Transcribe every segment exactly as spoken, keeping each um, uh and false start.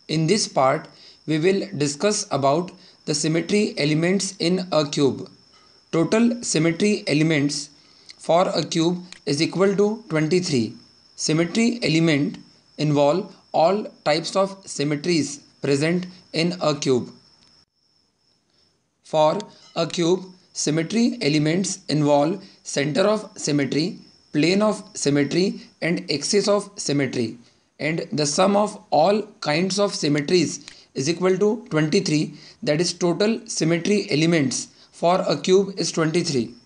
In this part, we will discuss about the symmetry elements in a cube. Total symmetry elements for a cube is equal to twenty-three. Symmetry element involve all types of symmetries present in a cube. For a cube, symmetry elements involve center of symmetry, plane of symmetry and axis of symmetry, and the sum of all kinds of symmetries is equal to twenty-three, that is total symmetry elements for a cube is twenty-three.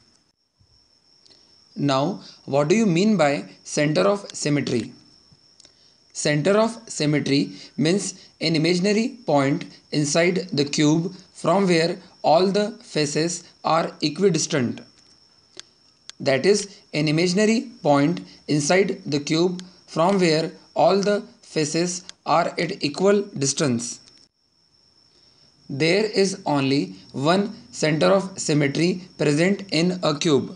Now, what do you mean by center of symmetry? Center of symmetry means an imaginary point inside the cube from where all the faces are equidistant. That is, an imaginary point inside the cube from where all the faces are at equal distance. There is only one center of symmetry present in a cube.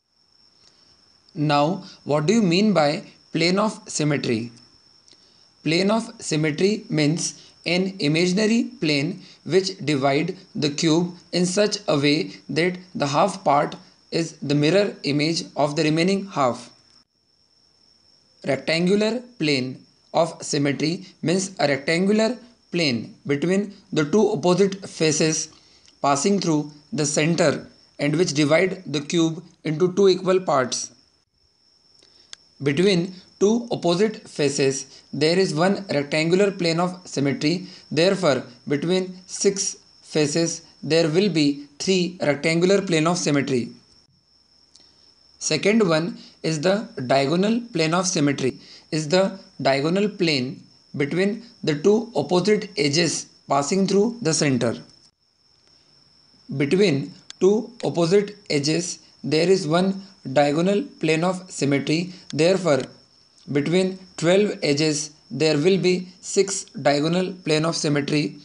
Now, what do you mean by plane of symmetry? Plane of symmetry means an imaginary plane which divide the cube in such a way that the half part is the mirror image of the remaining half. Rectangular plane of symmetry means a rectangular plane between the two opposite faces passing through the center and which divide the cube into two equal parts. Between two opposite faces, there is one rectangular plane of symmetry. Therefore, between six faces, there will be three rectangular plane of symmetry. Second one is the diagonal plane of symmetry. Is the diagonal plane between the two opposite edges passing through the center. Between two opposite edges, there is one diagonal plane of symmetry. Therefore, between twelve edges there will be six diagonal plane of symmetry.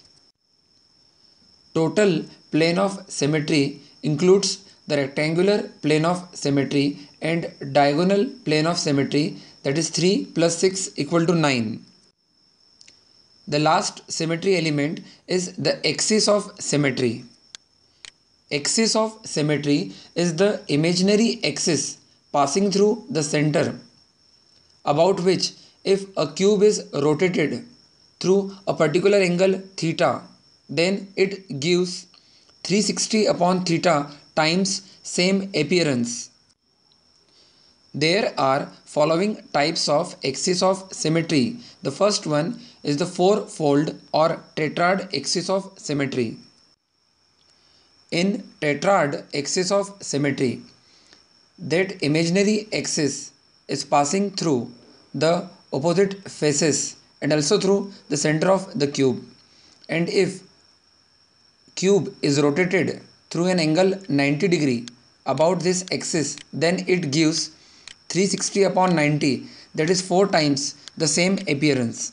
Total plane of symmetry includes the rectangular plane of symmetry and diagonal plane of symmetry, that is three plus six equal to nine. The last symmetry element is the axis of symmetry. Axis of symmetry is the imaginary axis passing through the center, about which if a cube is rotated through a particular angle theta, then it gives three hundred sixty upon theta times same appearance. There are following types of axis of symmetry. The first one is the four-fold or tetrad axis of symmetry. In tetrad axis of symmetry, that imaginary axis is passing through the opposite faces and also through the center of the cube, and if cube is rotated through an angle ninety degree about this axis, then it gives three hundred sixty upon ninety, that is four times the same appearance.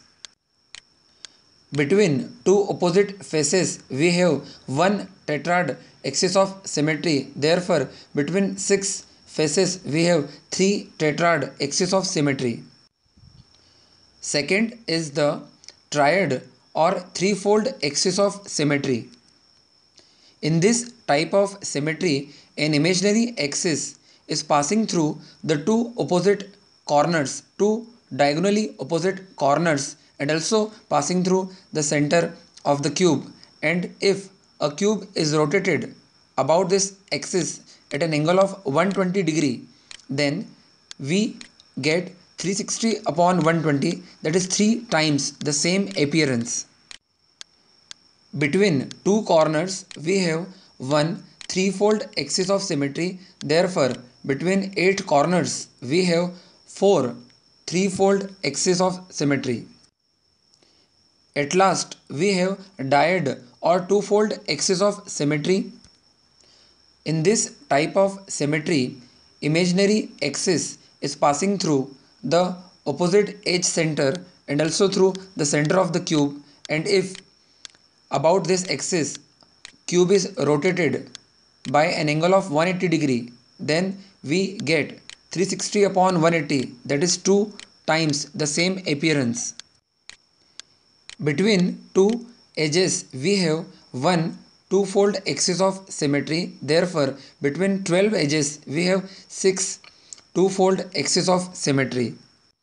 Between two opposite faces we have one tetrad axis of symmetry. Therefore, between six faces we have three tetrad axis of symmetry. Second is the triad or threefold axis of symmetry. In this type of symmetry, an imaginary axis is passing through the two opposite corners, two diagonally opposite corners, and also passing through the center of the cube. And if a cube is rotated about this axis at an angle of one hundred twenty degree, then we get three hundred sixty upon one hundred twenty, that is three times the same appearance. Between two corners we have one threefold axis of symmetry. Therefore, between eight corners we have four threefold axis of symmetry. At last we have dyad or twofold axis of symmetry. In this type of symmetry, imaginary axis is passing through the opposite edge center and also through the center of the cube, and if about this axis cube is rotated by an angle of one hundred eighty degree, then we get three hundred sixty upon one hundred eighty, that is two times the same appearance. Between two edges we have one two-fold axis of symmetry. Therefore, between twelve edges we have six two-fold axis of symmetry.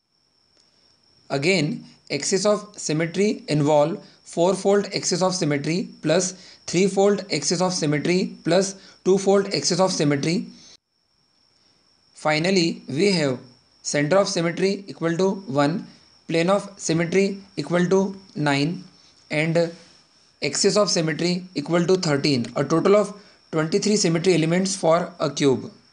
Again, axis of symmetry involve four-fold axis of symmetry plus three-fold axis of symmetry plus two-fold axis of symmetry. Finally, we have center of symmetry equal to one, plane of symmetry equal to nine, and axis of symmetry equal to thirteen. A total of twenty-three symmetry elements for a cube.